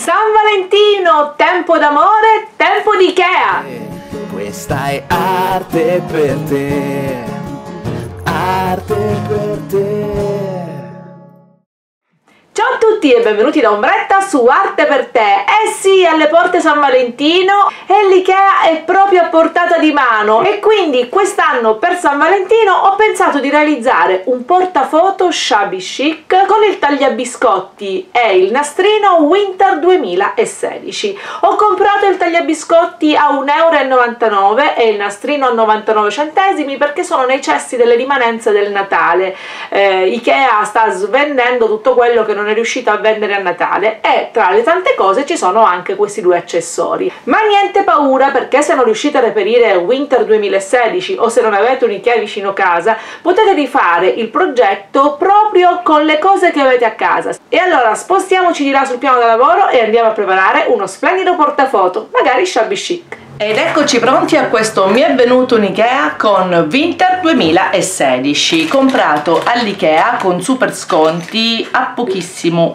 San Valentino, tempo d'amore, tempo di Ikea! Questa è arte per te, arte per te. Ciao a tutti e benvenuti da Ombretta su Arte per te. Eh sì, alle porte San Valentino e l'Ikea è proprio a portata di mano e quindi quest'anno per San Valentino ho pensato di realizzare un portafoto shabby chic con il tagliabiscotti e il nastrino Winter 2016. Ho comprato il tagliabiscotti a 1,99 € e il nastrino a 99 centesimi perché sono nei cesti delle rimanenze del Natale. Ikea sta svendendo tutto quello che non è riuscita a vendere a Natale e tra le tante cose ci sono anche questi due accessori. Ma niente paura, perché se non riuscite a reperire Winter 2016 o se non avete un Ikea vicino casa potete rifare il progetto proprio con le cose che avete a casa. E allora spostiamoci di là sul piano da lavoro e andiamo a preparare uno splendido portafoto, magari shabby chic. Ed eccoci pronti a questo mi è venuto un Ikea con Winter 2016, comprato all'Ikea con super sconti a pochissimo,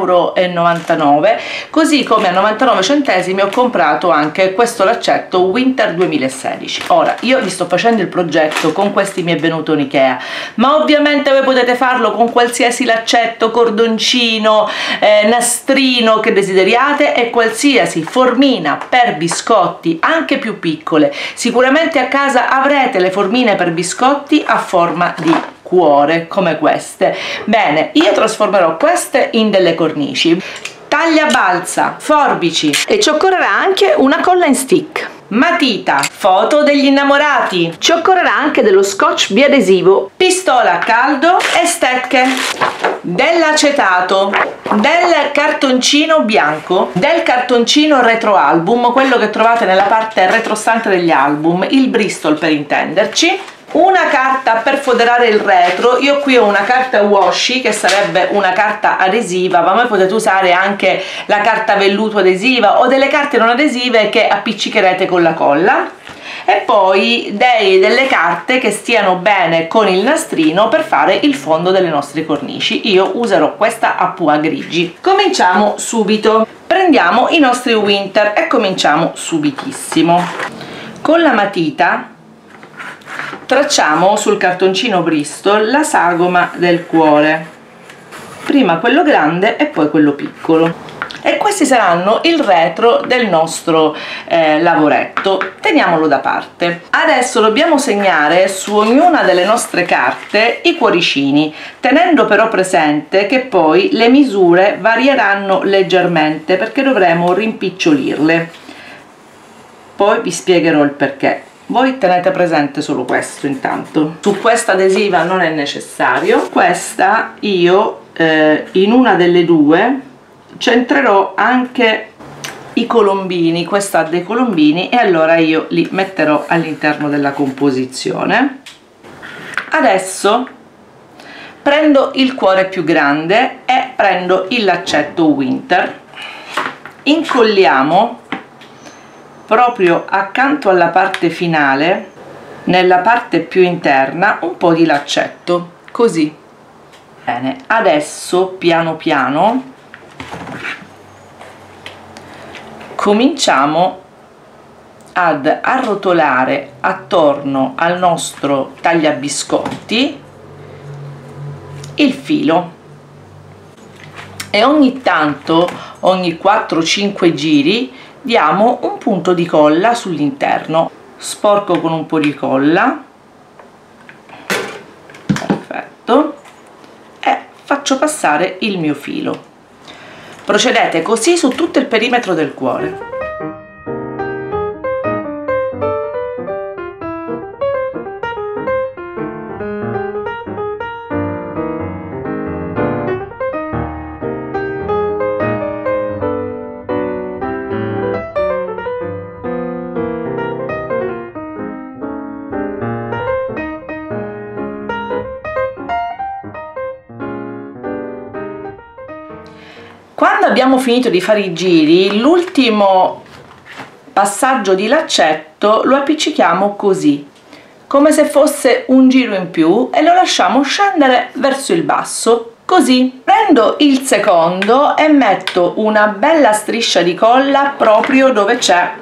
1,99 €, così come a 99 centesimi ho comprato anche questo laccetto Winter 2016. Ora, io vi sto facendo il progetto con questi mi è venuto un Ikea, ma ovviamente voi potete farlo con qualsiasi laccetto, cordoncino, nastrino che desideriate e qualsiasi formina per biscotti anche più piccole. Sicuramente a casa avrete le formine per biscotti a forma di cuore come queste. Bene, io trasformerò queste in delle cornici, taglia balza, forbici e ci occorrerà anche una colla in stick, matita, foto degli innamorati, ci occorrerà anche dello scotch biadesivo, pistola a caldo e stecche, dell'acetato, del cartoncino bianco, del cartoncino retro album, quello che trovate nella parte retrostante degli album, il Bristol per intenderci, una carta per foderare il retro. Io qui ho una carta washi che sarebbe una carta adesiva, ma voi potete usare anche la carta velluto adesiva o delle carte non adesive che appiccicherete con la colla, e poi delle carte che stiano bene con il nastrino per fare il fondo delle nostre cornici. Io userò questa a pua grigi. Cominciamo subito, prendiamo i nostri Winter e cominciamo subitissimo. Con la matita tracciamo sul cartoncino Bristol la sagoma del cuore, prima quello grande e poi quello piccolo, e questi saranno il retro del nostro lavoretto. Teniamolo da parte. Adesso dobbiamo segnare su ognuna delle nostre carte i cuoricini, tenendo però presente che poi le misure varieranno leggermente perché dovremo rimpicciolirle. Poi vi spiegherò il perché. Voi tenete presente solo questo intanto. Su questa adesiva non è necessario. Questa io in una delle due centrerò anche i colombini, questa ha dei colombini e allora io li metterò all'interno della composizione. Adesso prendo il cuore più grande e prendo il laccetto Winter, incolliamo proprio accanto alla parte finale, nella parte più interna, un po' di laccetto, così. Bene, adesso piano piano cominciamo ad arrotolare attorno al nostro tagliabiscotti il filo e ogni tanto, ogni 4-5 giri, diamo un punto di colla sull'interno. Sporco con un po' di colla, perfetto, e faccio passare il mio filo. Procedete così su tutto il perimetro del cuore. Quando abbiamo finito di fare i giri, l'ultimo passaggio di laccetto lo appiccichiamo così, come se fosse un giro in più, e lo lasciamo scendere verso il basso, così. Prendo il secondo e metto una bella striscia di colla proprio dove c'è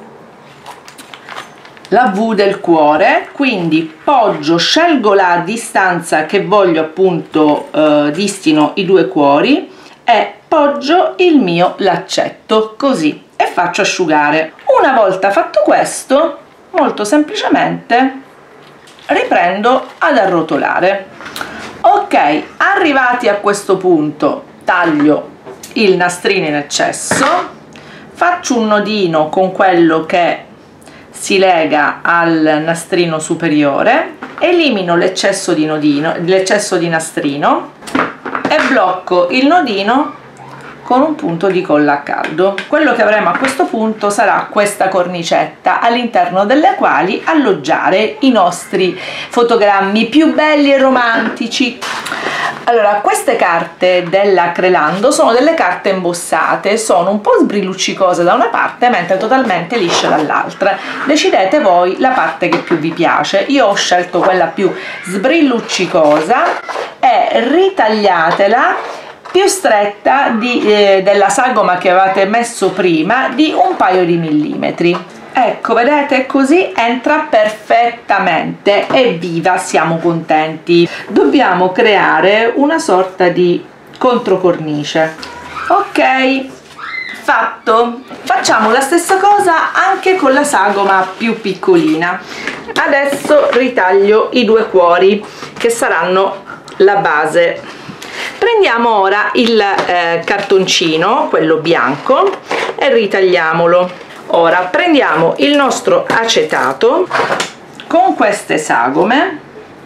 la V del cuore, quindi poggio, scelgo la distanza che voglio appunto distino i due cuori e poggio il mio laccetto così e faccio asciugare. Una volta fatto questo, molto semplicemente riprendo ad arrotolare. Ok, arrivati a questo punto taglio il nastrino in eccesso, faccio un nodino con quello che si lega al nastrino superiore, elimino l'eccesso di nastrino e blocco il nodino con un punto di colla a caldo. Quello che avremo a questo punto sarà questa cornicetta all'interno delle quali alloggiare i nostri fotogrammi più belli e romantici. Allora, queste carte della Crelando sono delle carte embossate, sono un po' sbrilluccicose da una parte mentre totalmente lisce dall'altra. Decidete voi la parte che più vi piace. Io ho scelto quella più sbrilluccicosa e ritagliatela più stretta della sagoma che avevate messo prima di un paio di millimetri. Ecco, vedete, così entra perfettamente. Evviva, siamo contenti. Dobbiamo creare una sorta di controcornice. Ok, fatto. Facciamo la stessa cosa anche con la sagoma più piccolina. Adesso ritaglio i due cuori che saranno la base. Prendiamo ora il cartoncino, quello bianco, e ritagliamolo. Ora prendiamo il nostro acetato con queste sagome,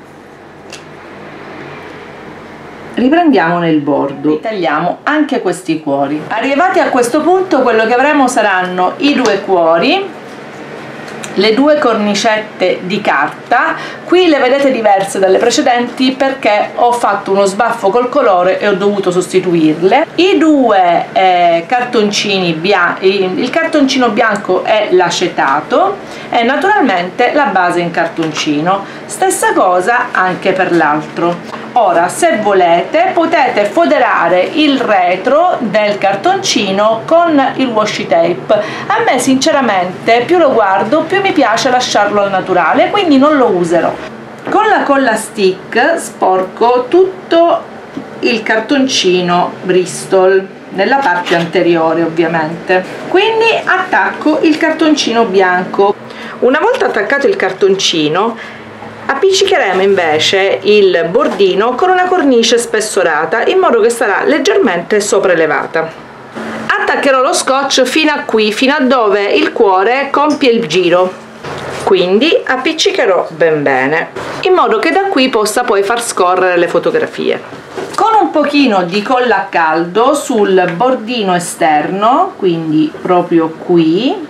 riprendiamo nel bordo, ritagliamo anche questi cuori. Arrivati a questo punto, quello che avremo saranno i due cuori, le due cornicette di carta. Qui le vedete diverse dalle precedenti perché ho fatto uno sbaffo col colore e ho dovuto sostituirle. I due cartoncini bianchi, il cartoncino bianco è l'acetato e naturalmente la base in cartoncino. Stessa cosa anche per l'altro. Ora, se volete, potete foderare il retro del cartoncino con il washi tape. A me sinceramente più lo guardo più mi piace lasciarlo al naturale, quindi non lo userò. Con la colla stick sporco tutto il cartoncino Bristol nella parte anteriore, ovviamente. Quindi attacco il cartoncino bianco. Una volta attaccato il cartoncino, appiccicheremo invece il bordino con una cornice spessorata in modo che sarà leggermente sopraelevata. Attaccherò lo scotch fino a qui, fino a dove il cuore compie il giro, quindi appiccicherò ben bene in modo che da qui possa poi far scorrere le fotografie. Con un pochino di colla a caldo sul bordino esterno, quindi proprio qui,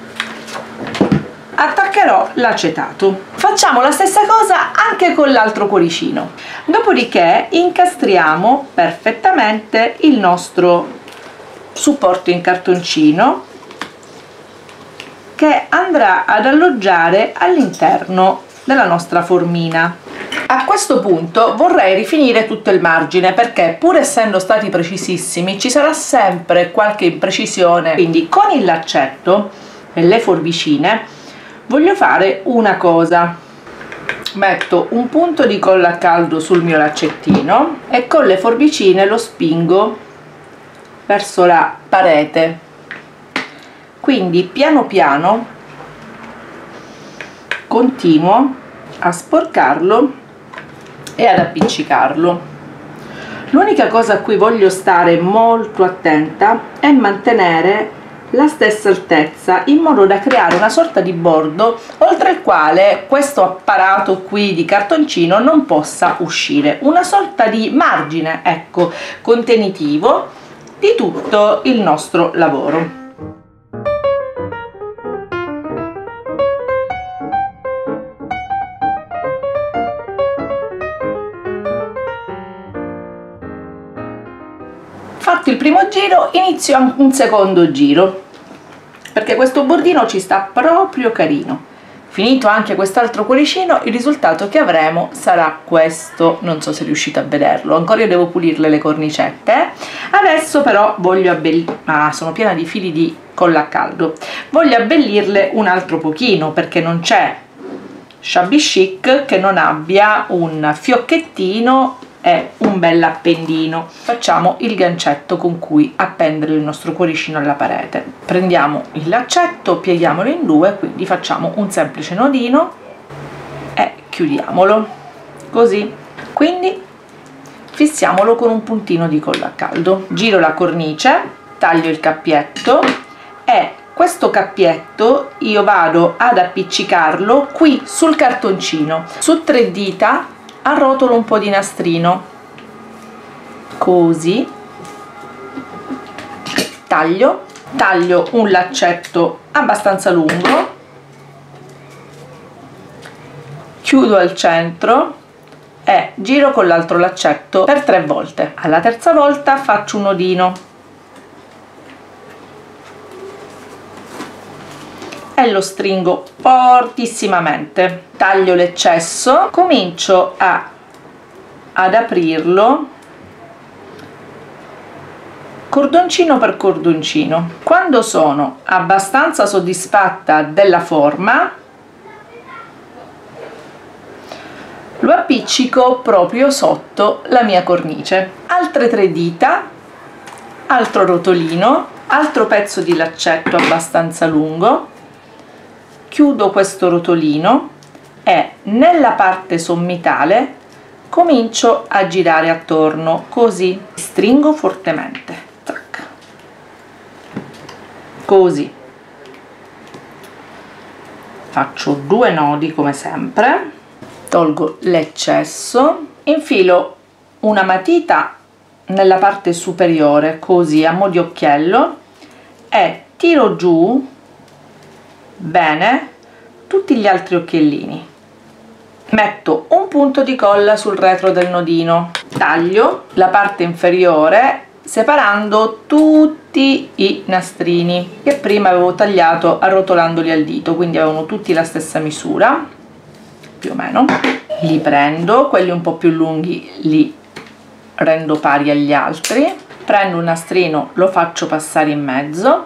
attaccherò l'acetato. Facciamo la stessa cosa anche con l'altro cuoricino. Dopodiché incastriamo perfettamente il nostro supporto in cartoncino che andrà ad alloggiare all'interno della nostra formina. A questo punto vorrei rifinire tutto il margine perché, pur essendo stati precisissimi, ci sarà sempre qualche imprecisione. Quindi con il laccetto e le forbicine voglio fare una cosa: metto un punto di colla a caldo sul mio laccettino e con le forbicine lo spingo verso la parete, quindi piano piano continuo a sporcarlo e ad appiccicarlo. L'unica cosa a cui voglio stare molto attenta è mantenere la stessa altezza in modo da creare una sorta di bordo oltre il quale questo apparato qui di cartoncino non possa uscire, una sorta di margine, ecco, contenitivo di tutto il nostro lavoro. Fatto il primo giro, inizio un secondo giro perché questo bordino ci sta proprio carino. Finito anche quest'altro cuoricino, il risultato che avremo sarà questo. Non so se riuscite a vederlo, ancora io devo pulirle le cornicette. Adesso però voglio abbellire, sono piena di fili di colla a caldo, voglio abbellirle un altro pochino, perché non c'è shabby chic che non abbia un fiocchettino e un bel appendino. Facciamo il gancetto con cui appendere il nostro cuoricino alla parete. Prendiamo il laccetto, pieghiamolo in due, quindi facciamo un semplice nodino e chiudiamolo così. Quindi fissiamolo con un puntino di colla a caldo. Giro la cornice, taglio il cappietto e questo cappietto io vado ad appiccicarlo qui sul cartoncino. Su 3 dita arrotolo un po' di nastrino, così, taglio un laccetto abbastanza lungo, chiudo al centro e giro con l'altro laccetto per 3 volte. Alla terza volta faccio un nodino e lo stringo fortissimamente, taglio l'eccesso, comincio ad aprirlo cordoncino per cordoncino. Quando sono abbastanza soddisfatta della forma lo appiccico proprio sotto la mia cornice. Altre 3 dita, altro rotolino, altro pezzo di laccetto abbastanza lungo, chiudo questo rotolino e nella parte sommitale comincio a girare attorno, così stringo fortemente, tac, così, faccio 2 nodi come sempre, tolgo l'eccesso, infilo una matita nella parte superiore così a mo' di occhiello e tiro giù bene tutti gli altri occhiellini, metto un punto di colla sul retro del nodino, taglio la parte inferiore separando tutti i nastrini che prima avevo tagliato arrotolandoli al dito, quindi avevano tutti la stessa misura più o meno. Li prendo, quelli un po' più lunghi li rendo pari agli altri, prendo un nastrino, lo faccio passare in mezzo,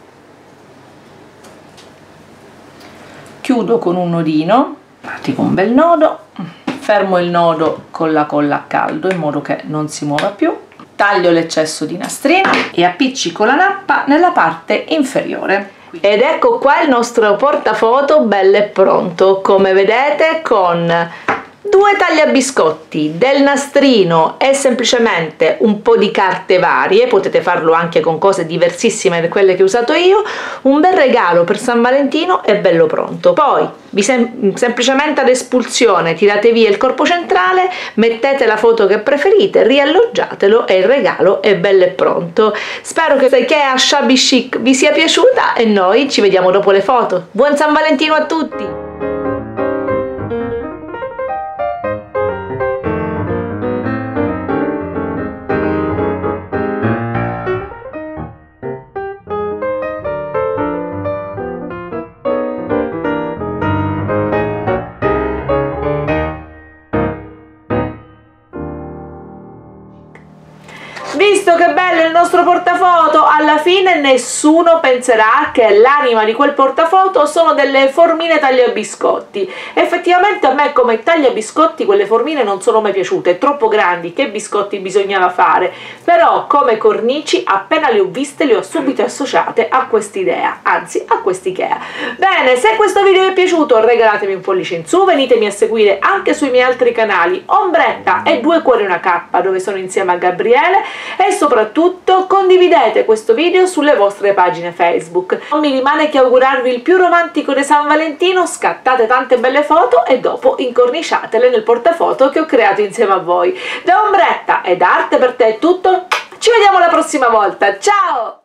chiudo con un nodino, pratico un bel nodo, fermo il nodo con la colla a caldo in modo che non si muova più, taglio l'eccesso di nastrino e appiccico la nappa nella parte inferiore. Ed ecco qua il nostro portafoto bello e pronto, come vedete, con 2 tagliabiscotti, del nastrino e semplicemente un po' di carte varie. Potete farlo anche con cose diversissime da quelle che ho usato io. Un bel regalo per San Valentino è bello pronto. Poi semplicemente ad espulsione tirate via il corpo centrale, mettete la foto che preferite, rialloggiatelo e il regalo è bello e pronto. Spero che Ikea Shabby Chic vi sia piaciuta e noi ci vediamo dopo le foto. Buon San Valentino a tutti! Visto che bello il nostro portafoto, alla fine nessuno penserà che l'anima di quel portafoto sono delle formine tagliabiscotti. Effettivamente a me come tagliabiscotti quelle formine non sono mai piaciute, troppo grandi, che biscotti bisognava fare, però come cornici appena le ho viste le ho subito associate a quest'idea, anzi a quest'Ikea. Bene, se questo video vi è piaciuto regalatemi un pollice in su, venitemi a seguire anche sui miei altri canali Ombretta e 2 cuori una K, dove sono insieme a Gabriele, e soprattutto condividete questo video sulle vostre pagine Facebook. Non mi rimane che augurarvi il più romantico di San Valentino, scattate tante belle foto e dopo incorniciatele nel portafoto che ho creato insieme a voi. Da Ombretta e da Arte per te è tutto, ci vediamo la prossima volta, ciao!